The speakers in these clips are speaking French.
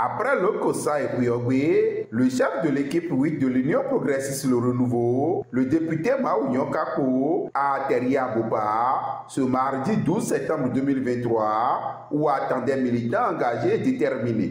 Après le Kossa et Kouyogbé, le chef de l'équipe 8 de l'Union progressiste Le Renouveau, le député Maounion Kako, a atterri à Bopa ce mardi 12 septembre 2023 où attendaient militants engagés et déterminés.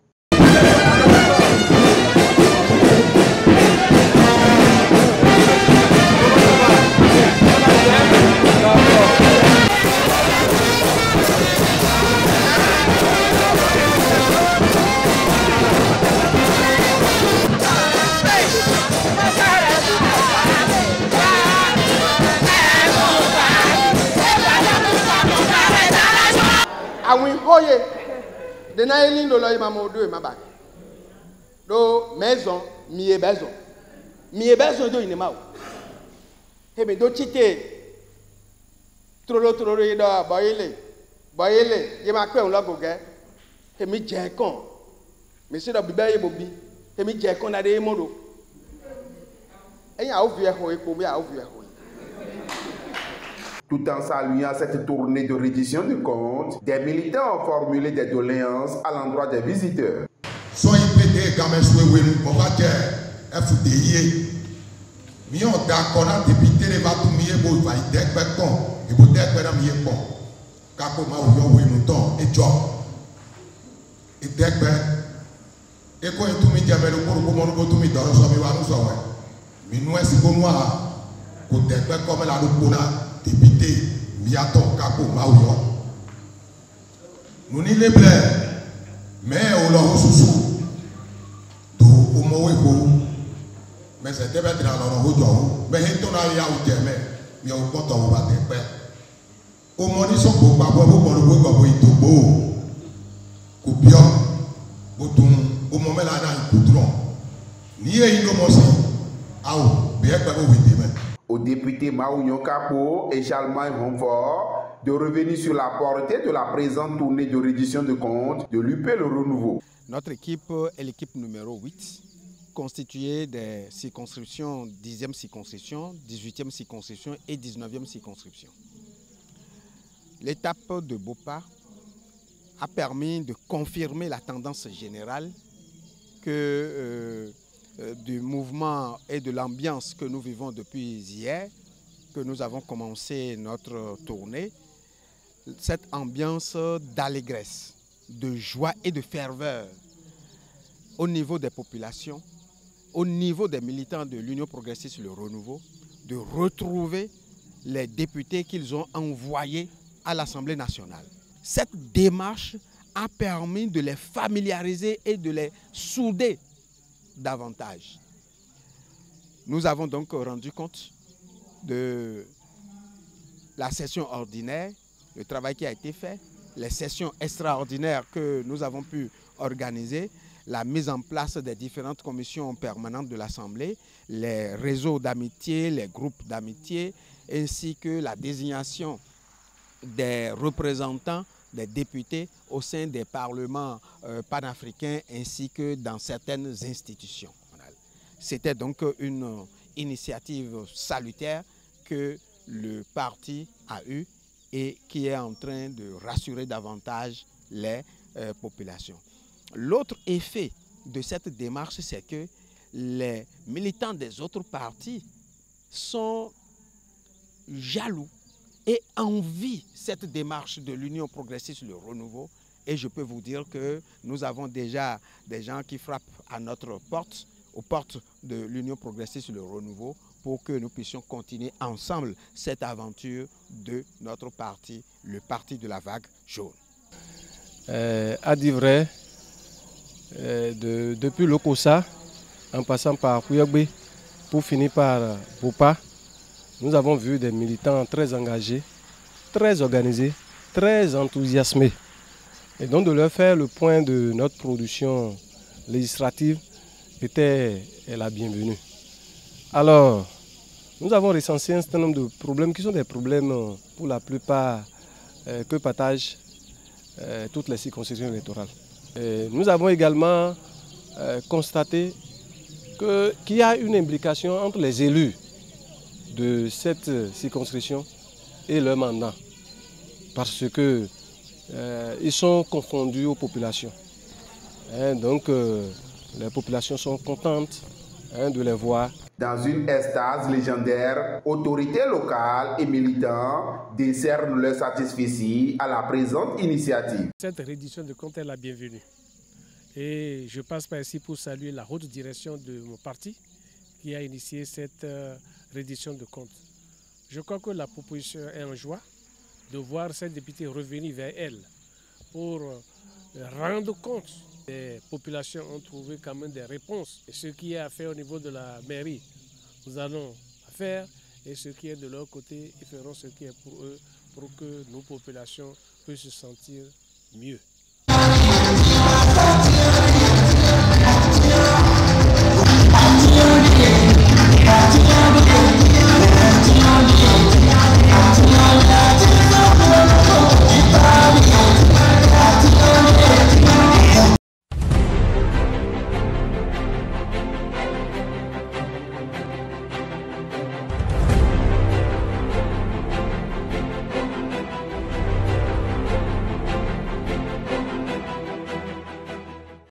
Awin hoye de na elin do loy mamodo e mabak do maison mi e bezo do ine mawo he be do chite trolo do boyele ye ma pe on logo ge he mi je kon mi se do bibe ye bobi he mi je kon na de modo eyan a ovi e ho epo mi a ovi e ho. Tout en saluant cette tournée de reddition de comptes, des militants ont formulé des doléances à l'endroit des visiteurs. So ipete game suwe nu bovaje FDI. Mi on d'accord na député le va tout mié bo va idegbe kon, e bo degbe na mié kon. Ka ko ma o yo we nu ton e jo. Idegbe e ko en tu mi jame lo ko mo no bo tu mi doro so mi wa nu so we. Mi nu esi ko nu a ko degbe ko me la do ko na député miato kako mauyo nuni leble me o lo susu do o mo we ko me se debe tra no ho jo me he to na ya o je me mi o ko to ba te pe o mo ni so ko gba bo bo itogbo ko bio bo tun o mo me la na ikudron ni e yin do mo si awo be e pe bo we de me. Au député Maounion Kako et Charlemagne Ronfort de revenir sur la portée de la présente tournée de reddition de comptes de l'UP Le Renouveau. Notre équipe est l'équipe numéro 8, constituée des circonscriptions 10e circonscription, 18e circonscription et 19e circonscription. L'étape de Bopa a permis de confirmer la tendance générale que du mouvement et de l'ambiance que nous vivons depuis hier, que nous avons commencé notre tournée, cette ambiance d'allégresse, de joie et de ferveur au niveau des populations, au niveau des militants de l'Union progressiste Le Renouveau, de retrouver les députés qu'ils ont envoyés à l'Assemblée nationale. Cette démarche a permis de les familiariser et de les souder davantage. Nous avons donc rendu compte de la session ordinaire, le travail qui a été fait, les sessions extraordinaires que nous avons pu organiser, la mise en place des différentes commissions permanentes de l'Assemblée, les réseaux d'amitié, les groupes d'amitié, ainsi que la désignation des représentants des députés au sein des parlements panafricains ainsi que dans certaines institutions. C'était donc une initiative salutaire que le parti a eue et qui est en train de rassurer davantage les populations. L'autre effet de cette démarche, c'est que les militants des autres partis sont jaloux et envie cette démarche de l'Union progressiste Le Renouveau. Et je peux vous dire que nous avons déjà des gens qui frappent à notre porte, aux portes de l'Union progressiste Le Renouveau, pour que nous puissions continuer ensemble cette aventure de notre parti, le parti de la vague jaune. À dire vrai, depuis le Kossa, en passant par Kouyogbé, pour finir par Bopa, nous avons vu des militants très engagés, très organisés, très enthousiasmés. Et donc de leur faire le point de notre production législative était la bienvenue. Alors, nous avons recensé un certain nombre de problèmes qui sont des problèmes pour la plupart que partagent toutes les circonscriptions électorales. Et nous avons également constaté qu'il y a une imbrication entre les élus de cette circonscription et leur mandat, parce que ils sont confondus aux populations. Donc les populations sont contentes de les voir. Dans une extase légendaire, autorités locales et militants décernent leur satisfaction à la présente initiative. Cette reddition de comptes est la bienvenue. Et je passe par ici pour saluer la haute direction de mon parti qui a initié cette reddition de comptes. Je crois que la proposition est en joie de voir ces députés revenir vers elle pour rendre compte. Les populations ont trouvé quand même des réponses. Et ce qui est à faire au niveau de la mairie, nous allons faire. Et ce qui est de leur côté, ils feront ce qui est pour eux, pour que nos populations puissent se sentir mieux.